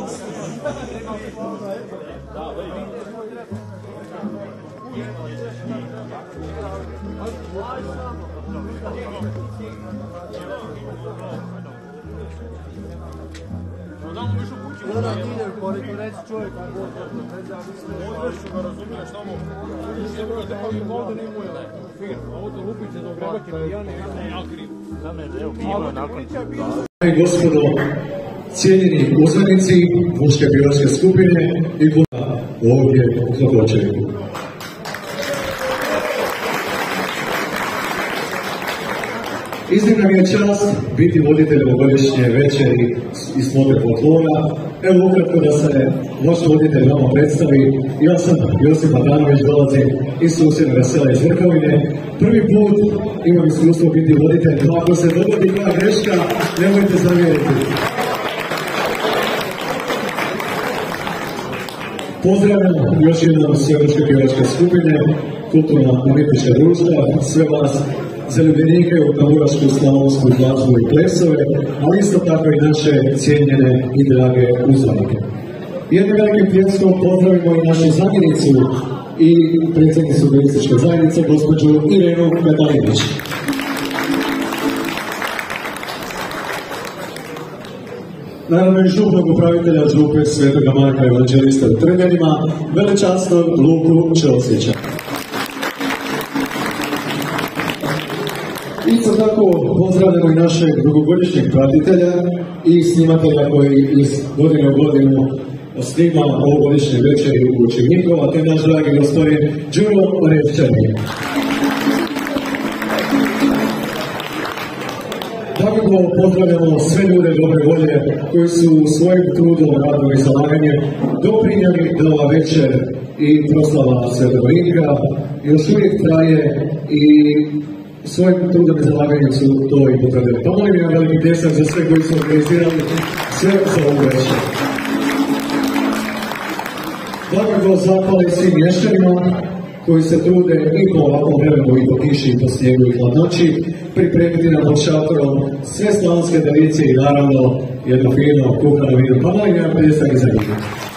Jedan lider, koliko reći čovjek, kako nezavisno ga razumiješ, samo ovdje ne moje firma, ovdje lupice do grebake pijane, ja kriv. Dame i gospodo, cijenjeni uzvanici muške pjevačke skupine i ovdje u Klokočeviku. Iznimna mi je čast biti voditelj ovogodišnje večeri i smotre folklora. Evo ukratko da se vaš voditelj vama predstavi. Ja sam Josip Adanović, dolazim iz susjednog sela iz Vrhovine. Prvi put imam iskustvo biti voditelj, no ako se dogodi koja greška, nemojte zamjeriti. Pozdravljam još jednom sve muške pjevačke skupine, kulturno-umjetnička društva, sve vas zaljubljenike u tamburašku, slavonsku glazbu i plesove, ali isto tako i naše cijenjene i drage uzvanike. Jednim velikim pljeskom pozdravimo i našu zamjenicu i predsjednicu turističke zajednice, gospođu Irenu Medalinić. Naravno i župnog upravitelja župe Svetoga Marka Evanđelista u Trnjanima, velečasnog Luku Čelsića. Isto tako pozdravljamo i našeg dugogodišnjeg pratitelja i snimatelja koji iz godine u godinu snima ovogodišnje večeri u Učenikova, te naš dragi gospodin Đuro Orevčani. Tako pozdravljamo sve ljude dobre volje koji su svojim trudom, radom i zalaganjem doprinijeli da ova večer i proslava Svetog Rinka još uvijek traje i svojim trudom i zalaganjem su to i potvrdili. Pa molim jedan veliki pljesak za sve koji su organizirali sve za ovu večer. Dakle, zahvale svim mještanima koji se trude i po ovakvom vremenu, i po kiši, i po snijegu, i hladnoći, pripremiti nam pod šatorom sve slavonske tradicije i naravno jedno fino kuhano vino. Pa molim jedan pljesak za njih.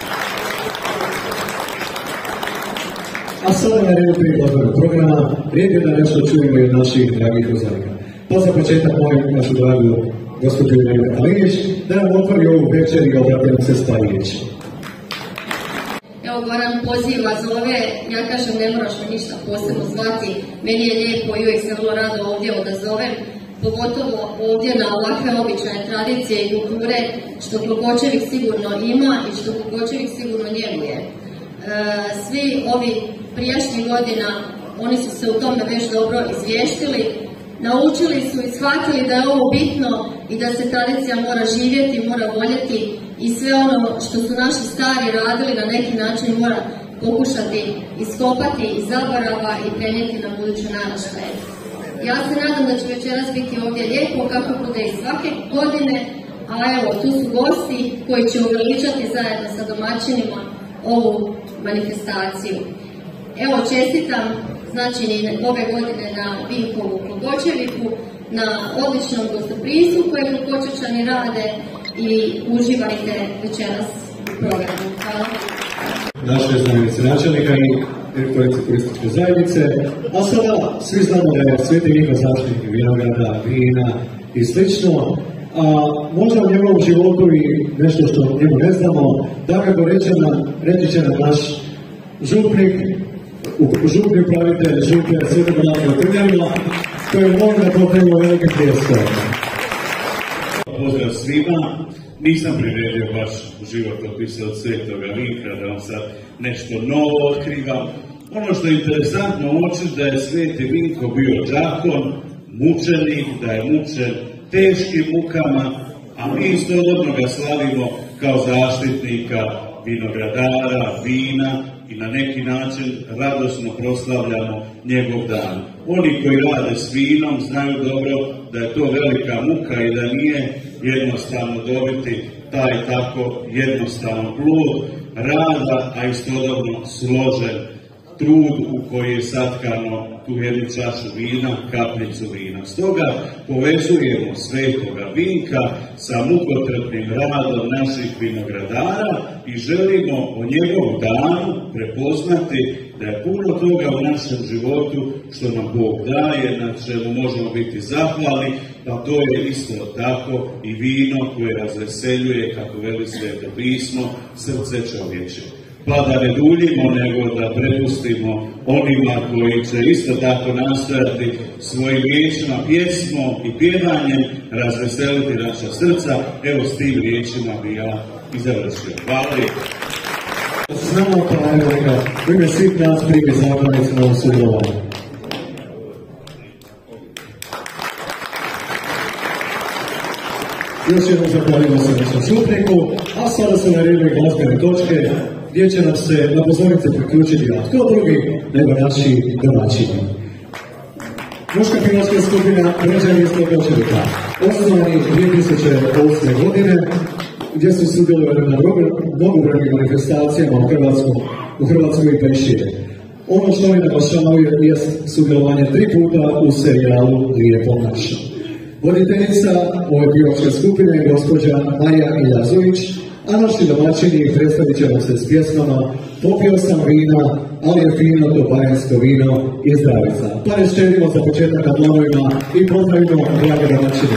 A sada na redu prije otvorenog programa, rijed je da nešto čujemo od naših dragih uzvanika. Pa za početak molim našu dragu gospođu Irenu Medalinić da nam otvori ovu večer i obrati nam se stvari riječi. Evo Goran poziva, zove, ja kažem ne moraš me ništa posebno zvati, meni je lijepo i uvijek se vrlo rado ovdje odazovem, pogotovo ovdje na ovakve običaje, tradicije i kulture, što Klokočevik sigurno ima i što Klokočevik sigurno njeguje. Svi ovi prijašnjih godina, oni su se u tome već dobro izvještili, naučili su i shvatili da je ovo bitno i da se tradicija mora živjeti, mora voljeti i sve ono što su naši stari radili na neki način mora pokušati iskopati iz zaborava i prenijeti na buduće naraštaje. Ja se nadam da će večeras biti ovdje lijepo kako bude i svake godine, a evo tu su gosti koji će uveličati zajedno sa domaćinima ovu manifestaciju. Evo čestitam znači ove godine na Vinkovu Klokočeviku, na odličnom gostoprimstvu koje Klokočevčani rade i uživajte večeras u programu. Hvala. Naše zamjenice načelnika i direktorice turističke zajednice, a sada svi znamo da je Sveti Vinko zaštitnik vinograda, vina i slično, a možda u njegovom životu i nešto što njemu ne znamo, dakako reći će nam naš župni upravitelj župe Svetog Marka u Trnjanima, koji molim da potrebimo velike pljeske. Pozdrav svima, nisam priredio baš životopis od Svetoga Vinka, da vam sad nešto novo otkrivam. Ono što je interesantno uočiti da je Sveti Vinko bio đakon, mučenik, da je mučen teškim mukama, a mi istodobno ga slavimo kao zaštitnika vinogradara, vina i na neki način radosno proslavljamo njegov dan. Oni koji rade s vinom znaju dobro da je to velika muka i da nije jednostavno dobiti taj tako jednostavan plod rada, a istodobno složen trud u koji je satkano tu jednu čašu vina, kapljicu vina. Stoga povezujemo svetoga Vinka sa mukotrpnim radom naših vinogradara i želimo o njegovom danu prepoznati da je puno toga u našem životu što nam Bog daje, na čemu možemo biti zahvalni, a to je isto tako i vino koje razveseljuje, kako veli Sveto pismo, srce čovječe. Pa da ne duljimo, nego da prepustimo onima koji će isto tako nastojati svojim riječima, pjesmom i pjevanjem razveseliti naša srca. Evo s tim riječima bi ja i završio. Hvala lijepo. Znamo pa evo neka u ime svih nas prije zahvalnici na ovom sudjelovanju. Još jednom zahvalimo se našem župniku, a sada su na redu i glazbene točke gdje će nam se na pozornice priključiti, a tko drugi nego naši domaćini. Muška pjevačka skupina Građani iz Kočevika, osnovani 2008. godine, gdje su sudjelovali na mnogobrojnim manifestacijama u Hrvatskoj i Pešije. Ono što mi naglašavaju je sudjelovanje 3 puta u serijalu Lijepo naše. Voditeljica ove pjevačke skupine je gospođa Maja Iljazović, a naši domaćini predstavit će nam se s pjesmama Popio sam vina, ali je fino to bajansko vino iz Zdravica. Pa ne ščedimo za početak na planovima i pozdravimo drage domaćine.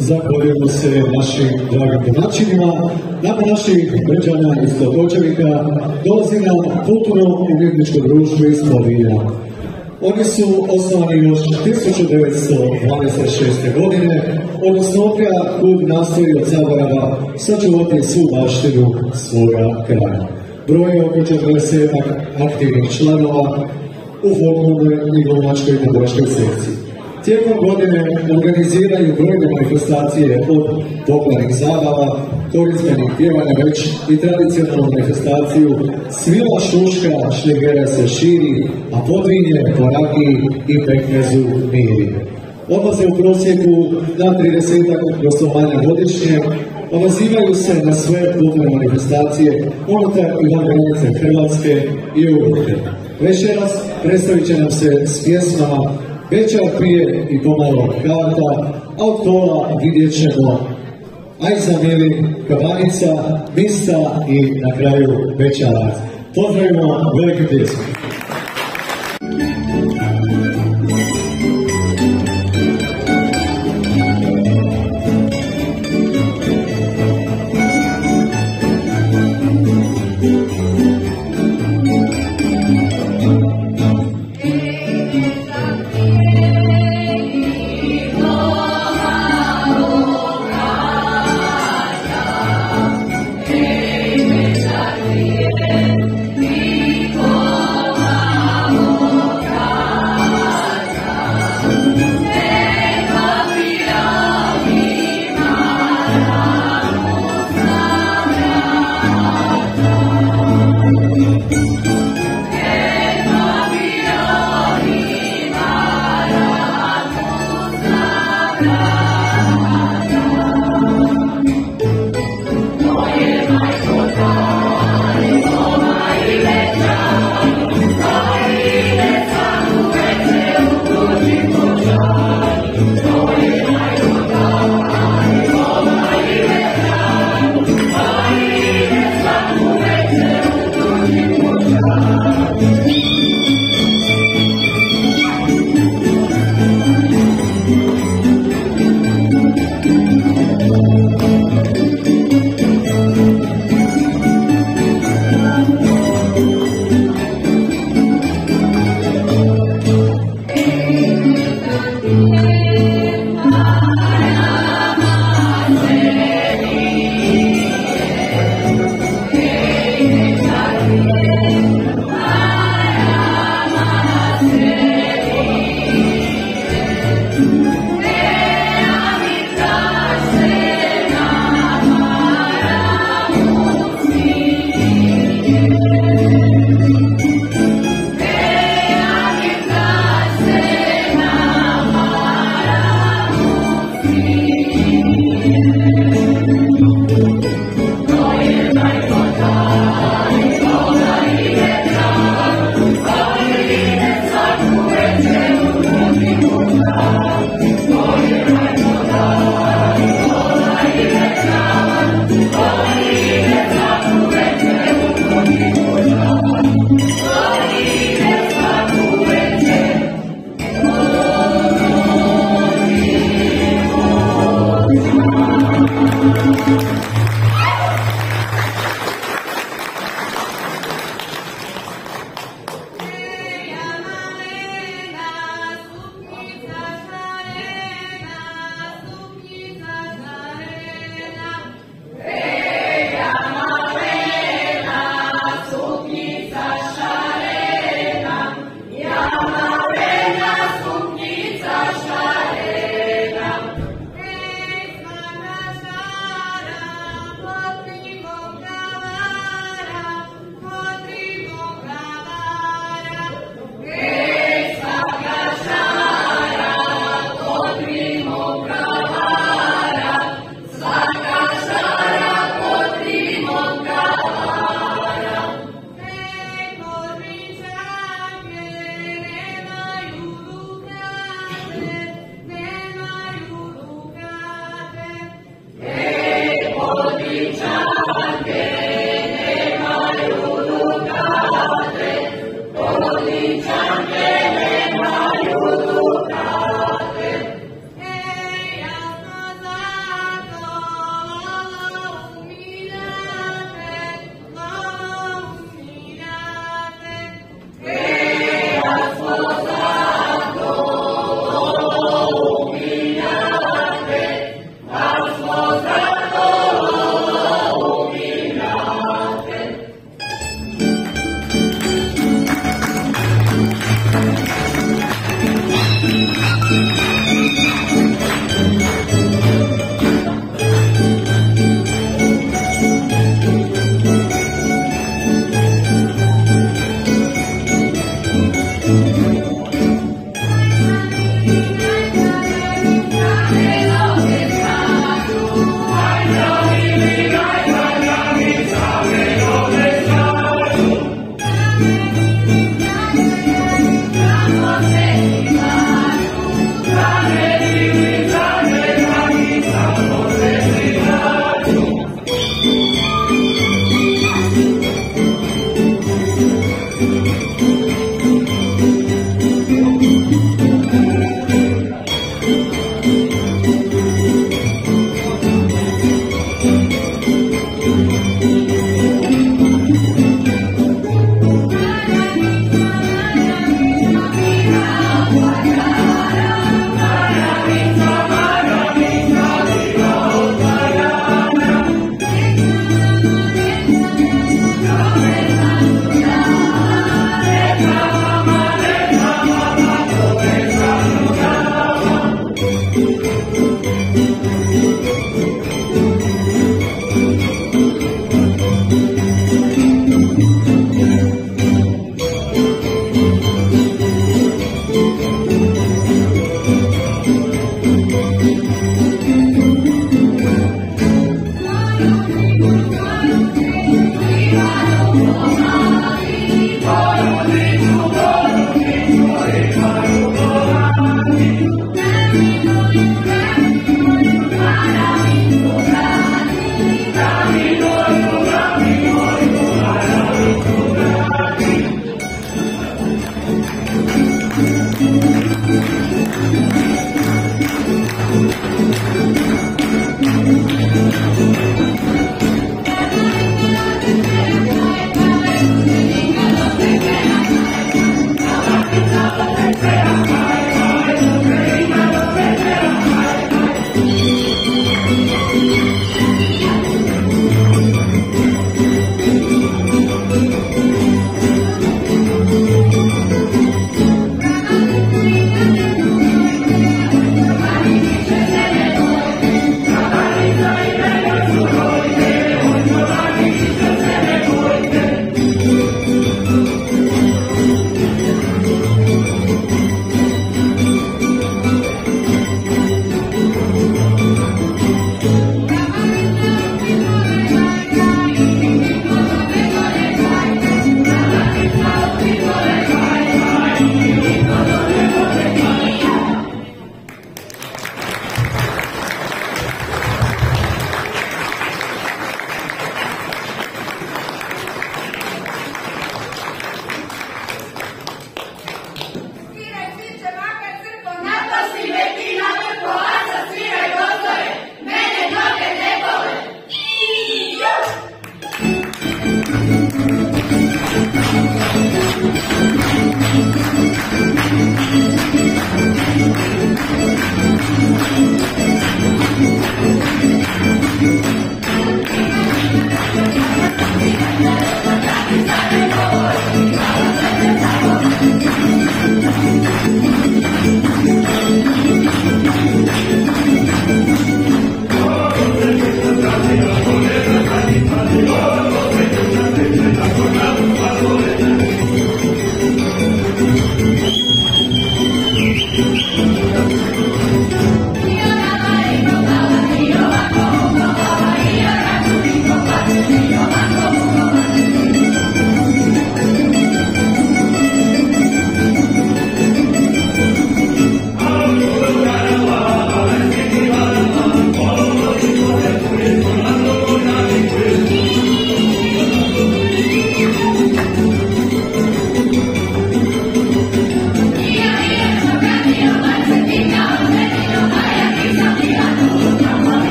zahvaljujemo se našim dragim domaćinima. Nakon naših Brđana iz Slotočevika dolazi nam kulturno-umjetničko društvo iz Slovenija. Oni su osnovani još 1926. godine, odnosno opija kud nastoji od zaborava sačuvati svu baštinu svoga kraja. Broje oko 40 aktivnih članova u folklornoj i glumačkoj i tamburaškoj sekciji. Tijekom godine organiziraju brojne manifestacije od popularnih zabava, korismenih pjevanja već i tradicionalnu manifestaciju Svila šuška šlegera se širi, a Podvinje po rakiji i pekmezu miri. Odlaze u prosjeku na 30 gostovanja godišnje, odazivaju se na sve kulturne manifestacije unutar i van granice Hrvatske i Europe. Večeras predstavit će nam se s pjesmama Večer pije i pomalo karta, a od kola vidjet ćemo Ajza Mili, Kabanica, Mista i na kraju Večarac. Pozdravimo velike pjesme.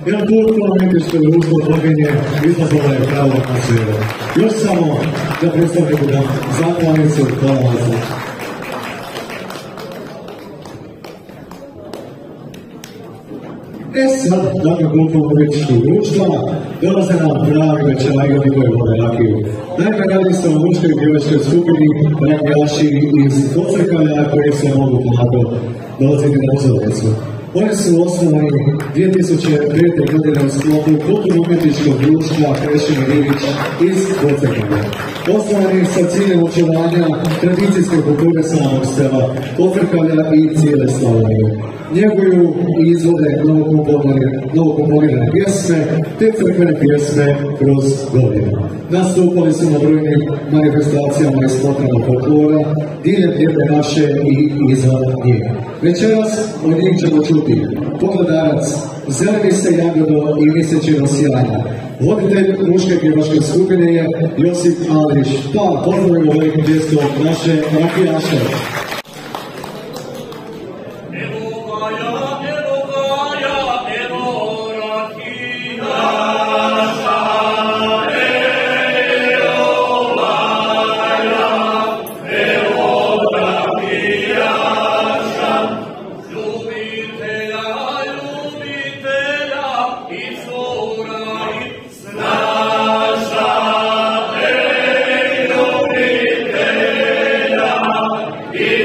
jer put umjetničko društvo Trginje izazvala je pravo atmosferu. Još samo da predstavniku da zahvalnicu, hvala vas. Sad, dakle, kulturno-umjetničkog društva dolaze nam pravi večeraji oni koji vole rakiju. Naime, radi se o muškoj i djevačkoj skupini rakijaši iz Pocrkavlja koji se mogu polako dolaziti na pozornicu. Oni su osnovani 2005. godine u sklopu kulturno-umjetničkog društva Krešimir Ivić iz Pocrkavlja. Osnovani sa ciljem očuvanja tradicijske kulture samog sela Pocrkavlja i cijele Slavonije. Njeguju i izvode novokomponirane pjesme te crkvene pjesme kroz godine. Nastupali su na brojnim manifestacijama iz spontana folklora, diljem lijepe naše i izvan njih. Večeras od njih ćemo čuti Pogledarac, Zeleni se jagodo i Mjesečino sjajna. Voditelj muške pjevačke skupine je Josip Ališ, pa pozdravimo velikim pljeskom naše rakijaše. Yeah.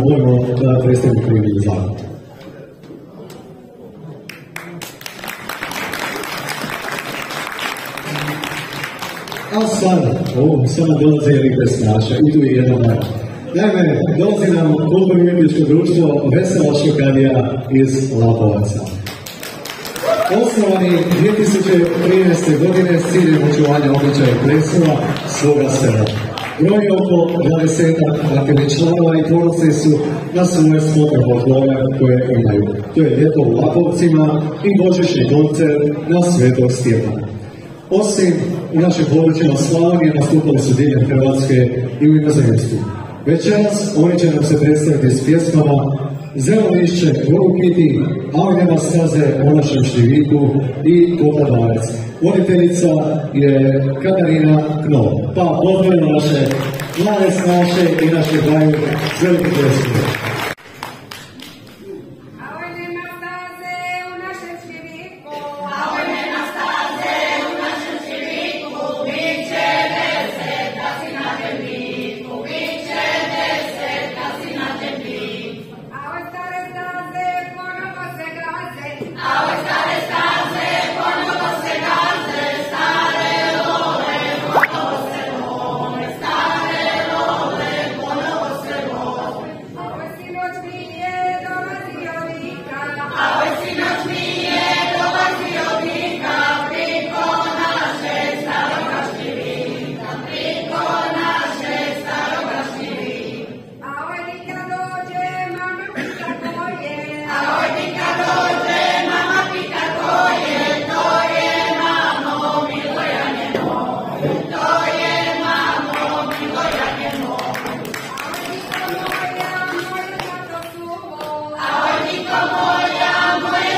molimo da predstavnik primi zakon. A sad, samo dolazi Erik Besnaša i tu je jedan dan. Naime, dolazi nam kulturno-umjetničko društvo Vesela Šokadija iz Lapovaca. Osnovani 2013. godine s ciljem očuvanja običaja i plesova svoga sela. Broj je oko 20 aktivnih članova i ponosni su na svoje spotne folklore koje imaju. To je ljeto u Lapovcima i božićni koncert na Svetog Stjepana. Osim u našim područjima Slavonije nastupali su diljem Hrvatske i u inozemstvu. Večeras oni će nam se predstaviti s pjesmama Zelo lišće Goru Kiti, A nema staze o našem Štiviku i Kopadavac. Voditeljica je Katarina Knov. Pa pozdravimo naše mlade snaše i naše daju s velikim pleskom. Moja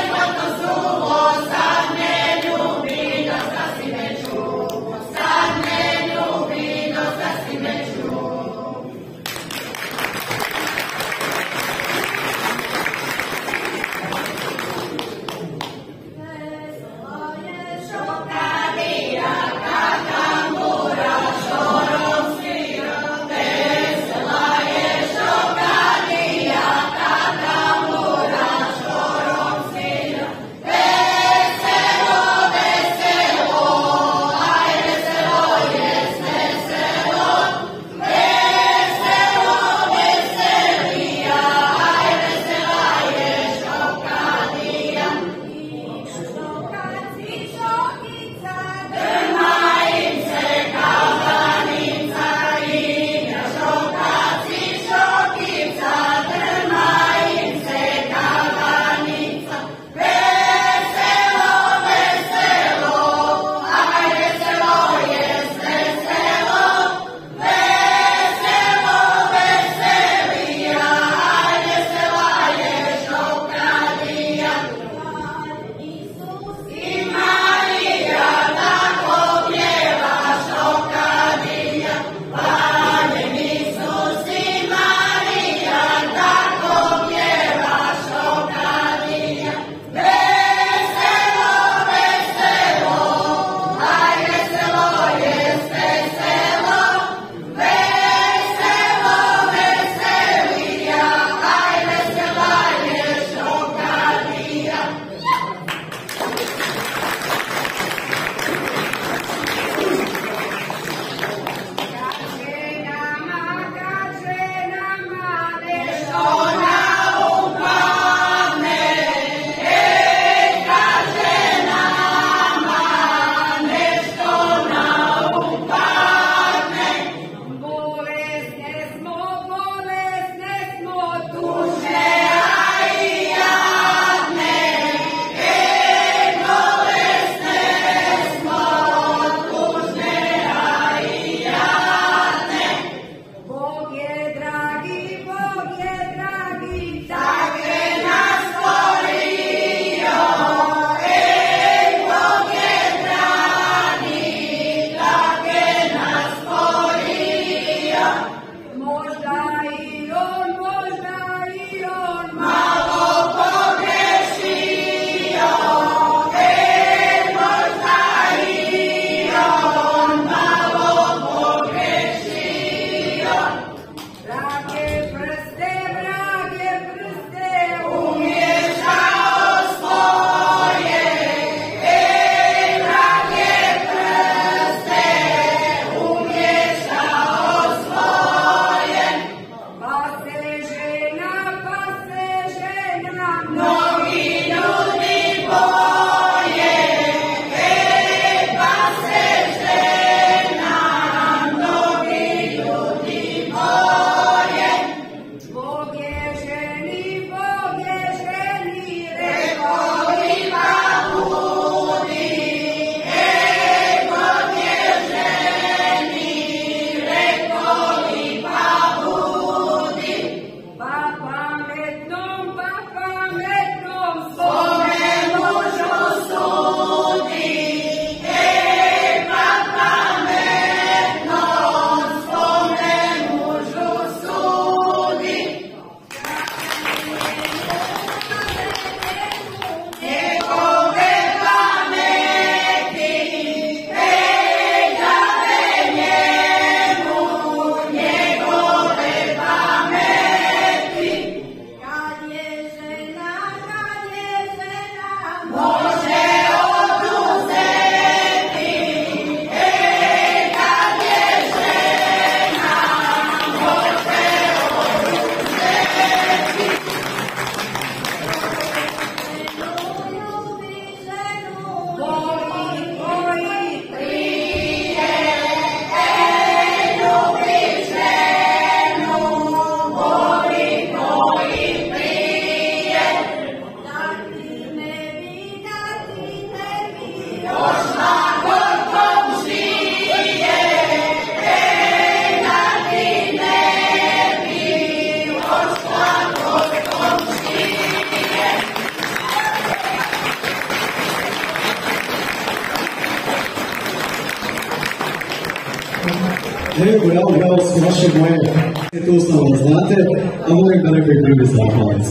Evo, ja s vaše moje, to ustavno znate, a molim da neko i drugi zahvalnici.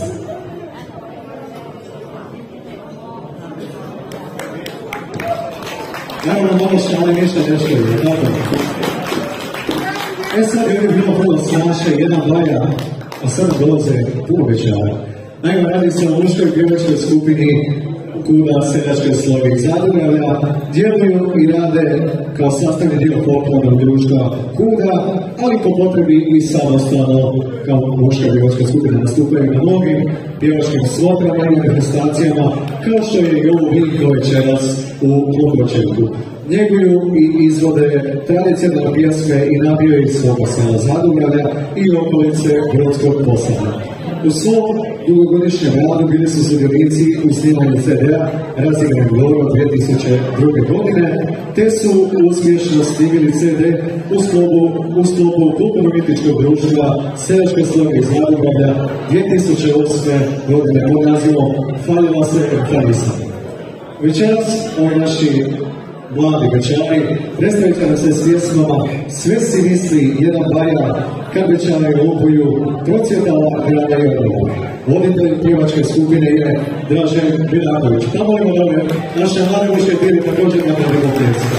Evo nam ovo šale ništa nešto je, tako? Sad je bilo vrlo snaše, jedna baja, a sad dolaze uobičaja. Naime, radi se o muškoj pjevačkoj skupini Kuda seljačke sloge Zadugravlja, djeluju i rade kao sastavni dio folklornog društva Kuda, ali po potrebi i samostalno kao muška pjevačka skupina nastupaju na mnogim pjevačkim svotrama i manifestacijama, kao što je i ovo Vinko večeras u Klokočevku. Njeguju i izvode tradicionalne pjesme i nabijaju iz svoga sela Zadugravlja i okolice Brodskog Posavlja. U svom dugogodišnjem radu bili su sudionici u snimanju CD-a Razigranog Lora 2002. godine, te su uspješno snimili CD u sklopu kulturno-umjetničkog društva Seljačke sloge iz Zadugravlja 2008. godine pod nazivom Falila se Talisa. Večeras ovi naši mladi Bečani predstavite nam se s pjesmama Sve si misli, jedan baja, kad Bečani lupuju, procvjetala grada Jordana. Voditelj pjevačke skupine je Dražen Biraković. Pa molimo da ove naše mlade muške tijeli također na podrego pjesma.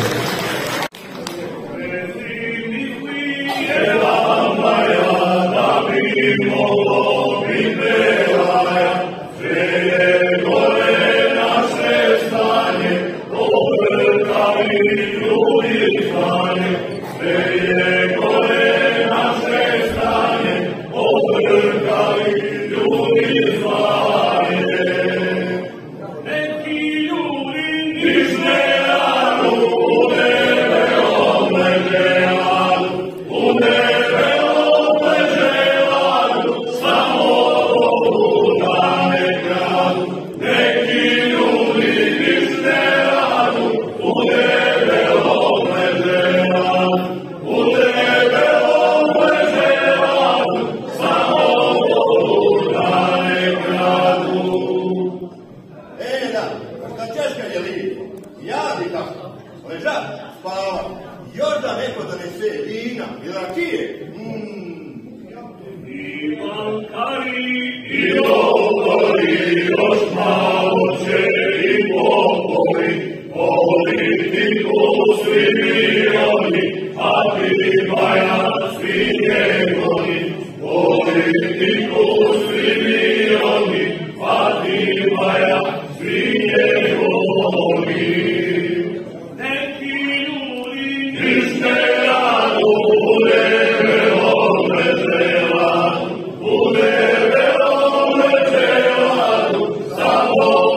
Oh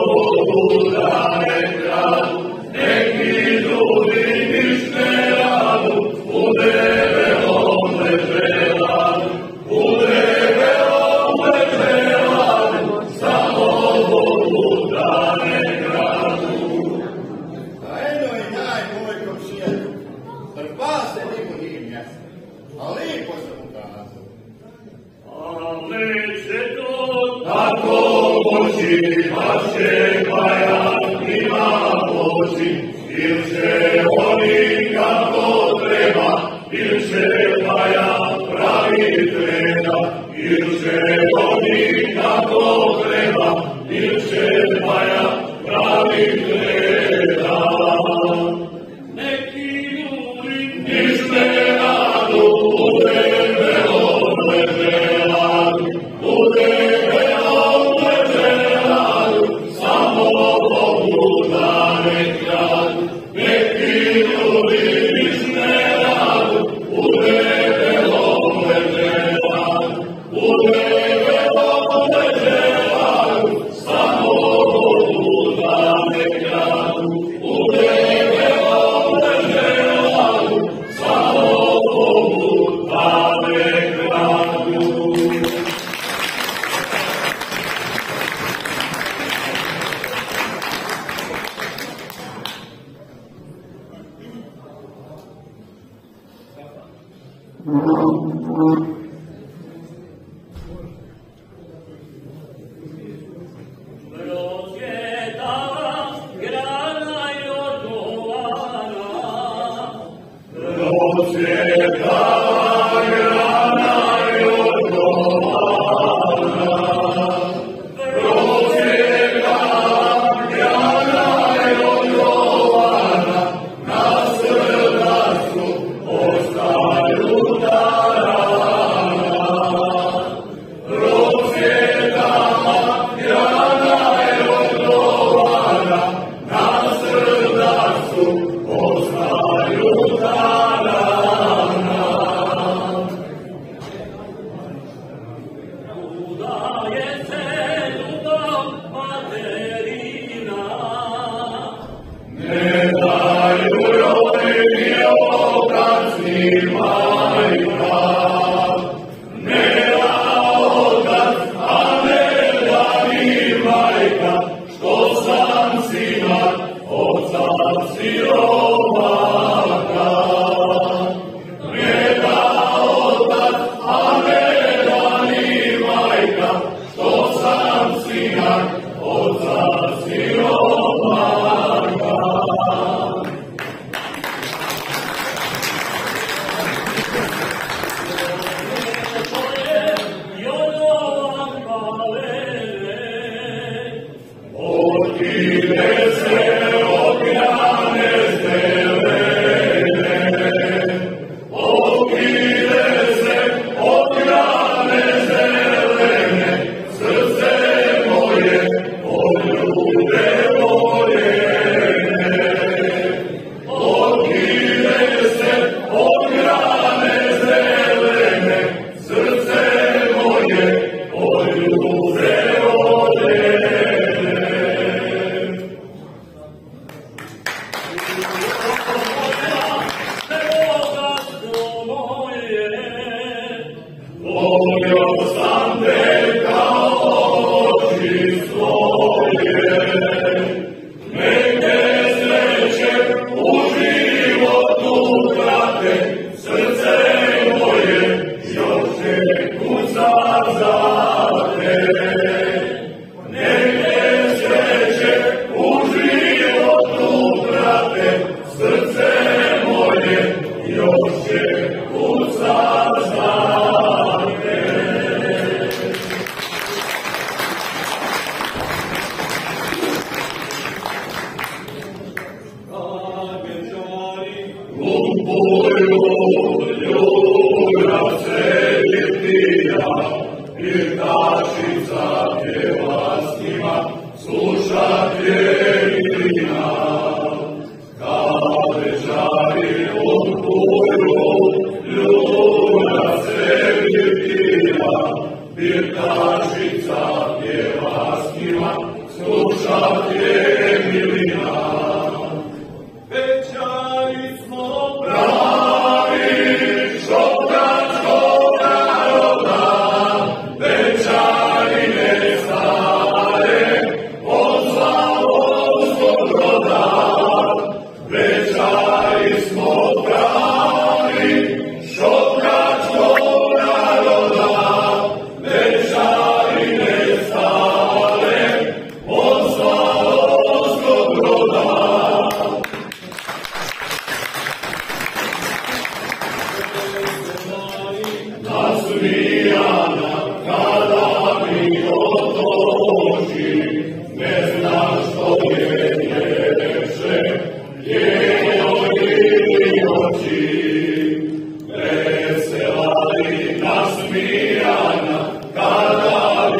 Večari ne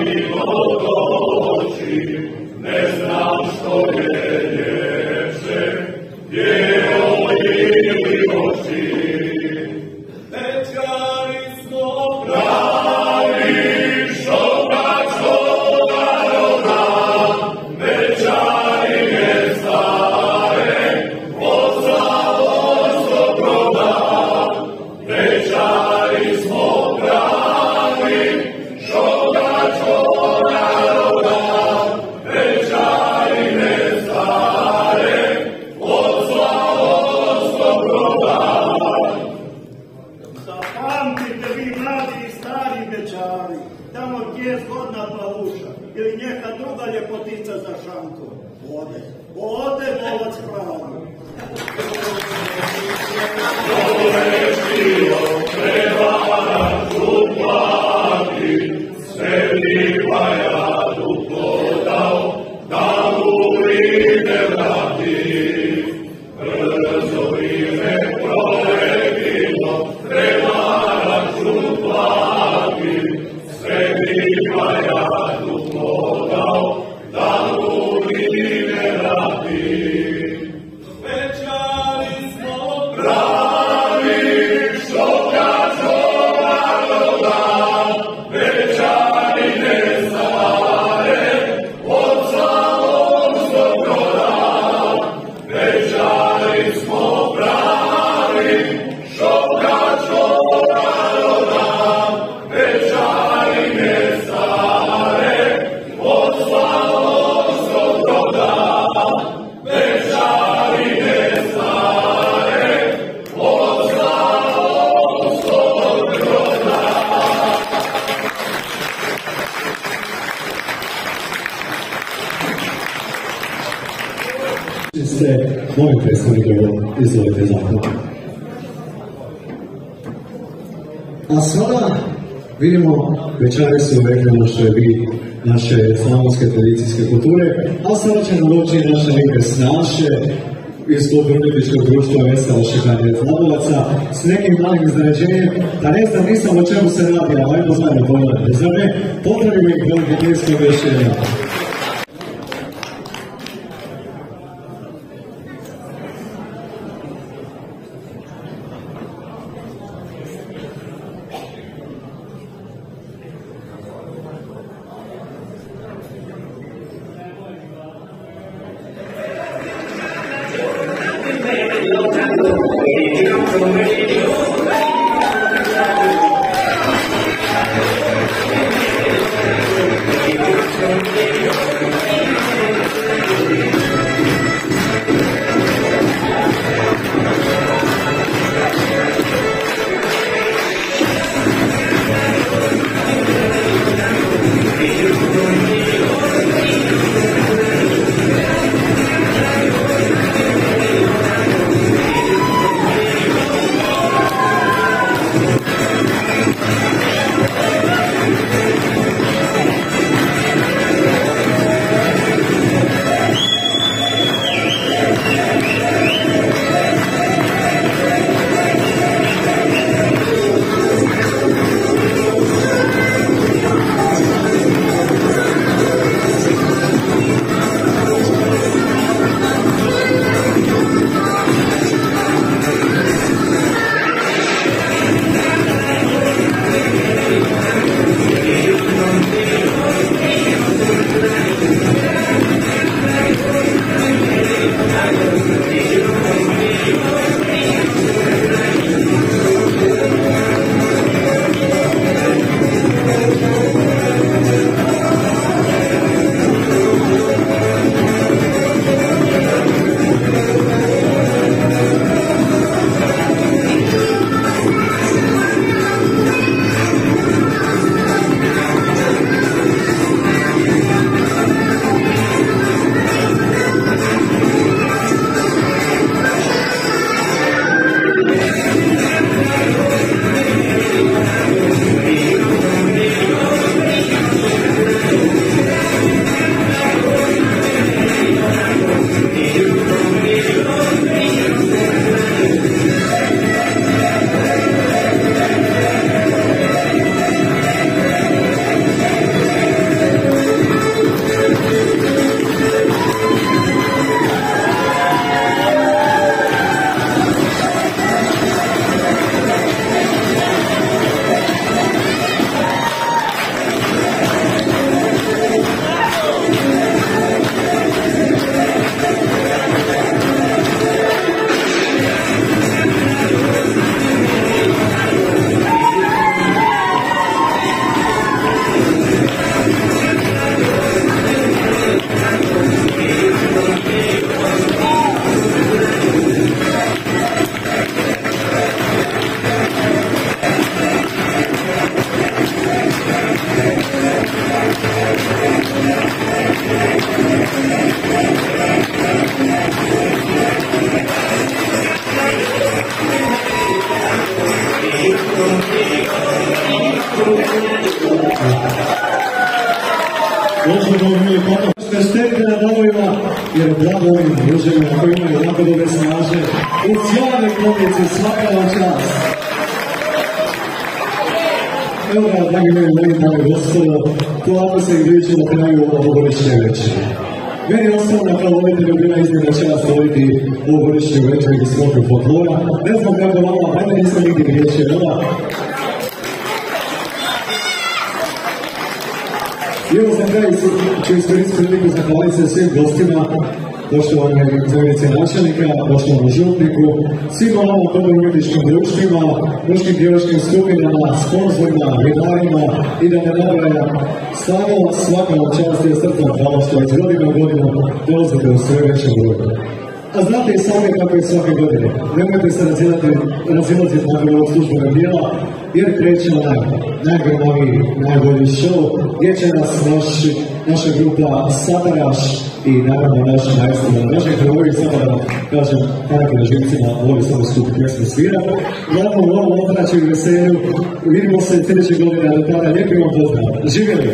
Molim predstavnika, izvolite zakon. A sada vidimo večeri su rekli naše slavonske tradicijske kulture, a sada će nam doći naše neke snaše iz kulturno-umjetničkog društva Vesela Šekanec Labovaca s nekim malim iznenađenjem, da ne znam nisam o čemu se radi, a ajmo zajedno pogledati. Zar ne? Pozdravimo ih veliki pljeskom večera. Došli do mili potom. Štetite na domovima, jer blagovim druženima koji imaju jako dobre snaže, u cijeloj klonici svaka vam čast. Evo ga, dragi moji, dame gospodo, polako se izliči na kraju ovogodišnje večeri. Meni je osobno kao voditelju bila iznimna čast voditi ovogodišnju večer iz Skopju folklora. Ne znam kako vama, ajde niste nigdje griješi, jel' I evo za kraj ću iskoristiti priliku zahvaliti se svim gostima, poštovanoj zamjenici načelnika, poštovanom župniku, svima vama dobro umjetničkim društvima, muškim pjevačkim skupinama, sponzorima, vinarima i da ne nabrajam. Stvarno svaka vam čast i srca hvala što iz godine u godinu dolazite u sve većem broju. A znate i sami kako je svake godine. Nemojte se razilaziti nakon ovog službenog dijela, jer kreće najgromaviji, najbolji show, gdje će nas naša grupa Sataraš i naravno naš maestro, naše heroji Satara, kažem, Karak na živcima, voli samo skupi pjesme svira. Gledamo u ovom otračaju i veselju, vidimo se sljedeće godine, do tada lijepi vam pozdrav. Živjeli!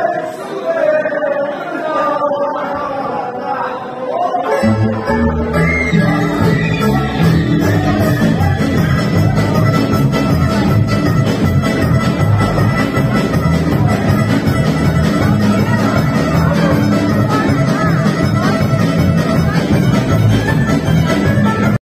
Thank you.